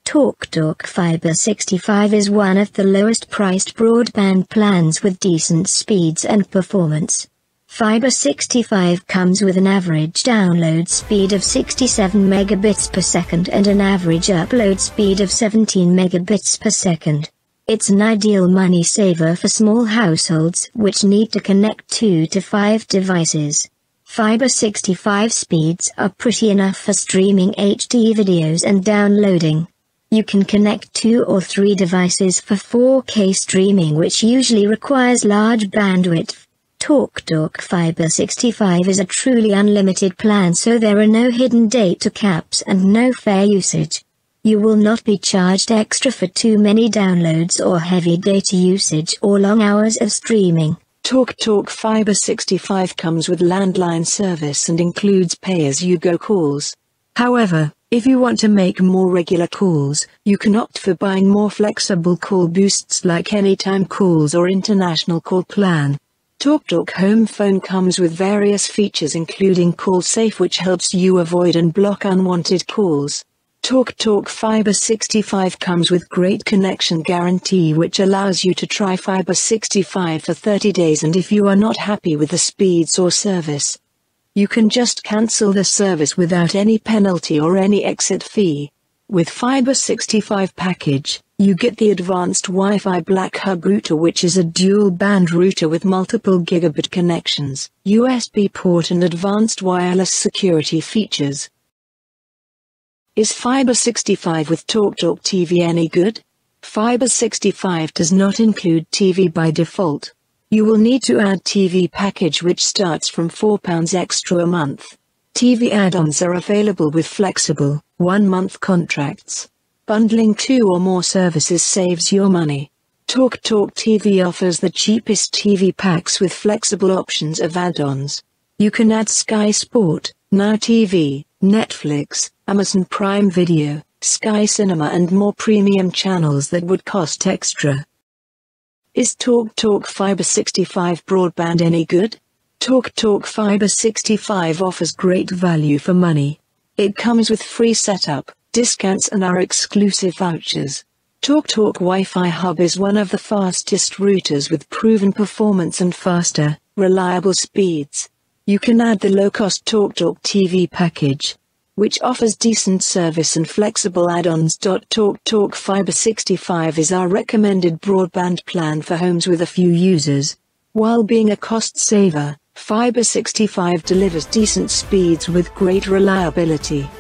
TalkTalk Fibre 65 is one of the lowest priced broadband plans with decent speeds and performance. Fibre 65 comes with an average download speed of 67 megabits per second and an average upload speed of 17 megabits per second. It's an ideal money saver for small households which need to connect 2 to 5 devices. Fibre 65 speeds are pretty enough for streaming HD videos and downloading. You can connect 2 or 3 devices for 4K streaming, which usually requires large bandwidth. TalkTalk Fibre 65 is a truly unlimited plan, so there are no hidden data caps and no fair usage. You will not be charged extra for too many downloads or heavy data usage or long hours of streaming. TalkTalk Fibre 65 comes with landline service and includes pay-as-you-go calls. However, if you want to make more regular calls, you can opt for buying more flexible call boosts like anytime calls or international call plan. TalkTalk Home Phone comes with various features including Call Safe, which helps you avoid and block unwanted calls. TalkTalk Fibre 65 comes with great connection guarantee, which allows you to try Fibre 65 for 30 days, and if you are not happy with the speeds or service, you can just cancel the service without any penalty or any exit fee. With Fibre 65 package, you get the advanced Wi-Fi Black Hub router, which is a dual-band router with multiple gigabit connections, USB port and advanced wireless security features. Is Fibre 65 with TalkTalk TV any good? Fibre 65 does not include TV by default. You will need to add TV package, which starts from £4 extra a month. TV add-ons are available with flexible, 1-month contracts. Bundling 2 or more services saves your money. TalkTalk TV offers the cheapest TV packs with flexible options of add-ons. You can add Sky Sport, Now TV, Netflix, Amazon Prime Video, Sky Cinema and more premium channels that would cost extra. Is TalkTalk Fibre 65 broadband any good? TalkTalk Fibre 65 offers great value for money. It comes with free setup, discounts and our exclusive vouchers. TalkTalk Wi-Fi Hub is one of the fastest routers with proven performance and faster, reliable speeds. You can add the low-cost TalkTalk TV package, which offers decent service and flexible add-ons. TalkTalk Fibre 65 is our recommended broadband plan for homes with a few users. While being a cost saver, Fibre 65 delivers decent speeds with great reliability.